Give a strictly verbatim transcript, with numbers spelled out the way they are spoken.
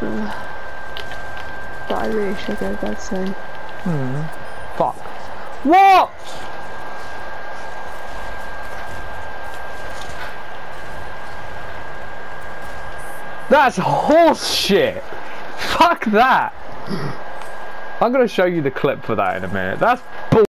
Uh, but I really should go to bed soon. Hmm. Fuck. What? That's horse shit. Fuck that. I'm gonna show you the clip for that in a minute. That's bull.